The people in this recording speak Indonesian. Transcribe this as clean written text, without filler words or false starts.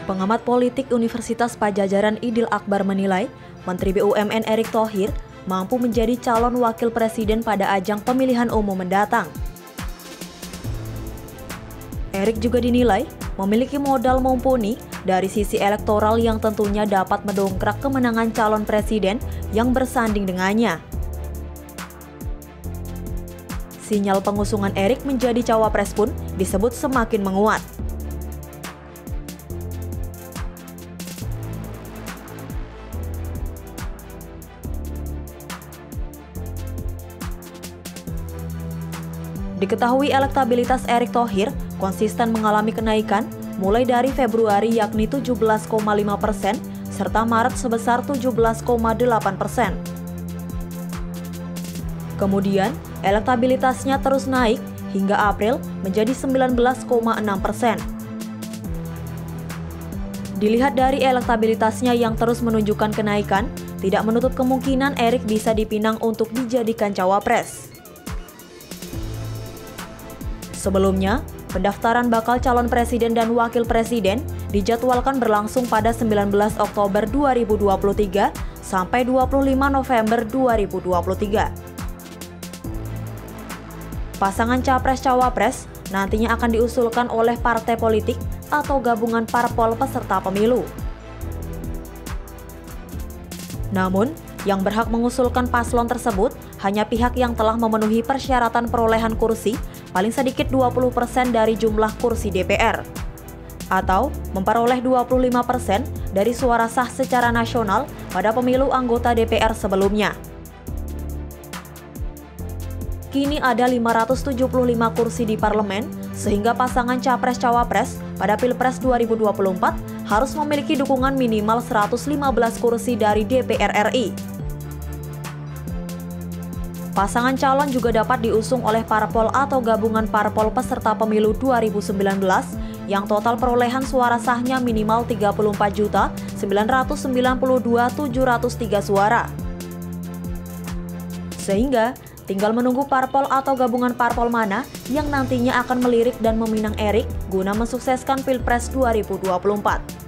Pengamat politik Universitas Padjadjaran Idil Akbar menilai, Menteri BUMN Erick Thohir mampu menjadi calon wakil presiden pada ajang pemilihan umum mendatang. Erick juga dinilai memiliki modal mumpuni dari sisi elektoral yang tentunya dapat mendongkrak kemenangan calon presiden yang bersanding dengannya. Sinyal pengusungan Erick menjadi cawapres pun disebut semakin menguat. Diketahui elektabilitas Erick Thohir konsisten mengalami kenaikan mulai dari Februari yakni 17,5% serta Maret sebesar 17,8%. Kemudian, elektabilitasnya terus naik hingga April menjadi 19,6%. Dilihat dari elektabilitasnya yang terus menunjukkan kenaikan, tidak menutup kemungkinan Erick bisa dipinang untuk dijadikan cawapres. Sebelumnya, pendaftaran bakal calon presiden dan wakil presiden dijadwalkan berlangsung pada 19 Oktober 2023 sampai 25 November 2023. Pasangan capres-cawapres nantinya akan diusulkan oleh partai politik atau gabungan parpol peserta pemilu. Namun, yang berhak mengusulkan paslon tersebut hanya pihak yang telah memenuhi persyaratan perolehan kursi paling sedikit 20% dari jumlah kursi DPR, atau memperoleh 25% dari suara sah secara nasional pada pemilu anggota DPR sebelumnya. Kini ada 575 kursi di parlemen, sehingga pasangan capres-cawapres pada Pilpres 2024 harus memiliki dukungan minimal 115 kursi dari DPR RI. Pasangan calon juga dapat diusung oleh parpol atau gabungan parpol peserta pemilu 2019 yang total perolehan suara sahnya minimal 34.992.703 suara. Sehingga tinggal menunggu parpol atau gabungan parpol mana yang nantinya akan melirik dan meminang Erick guna mensukseskan Pilpres 2024.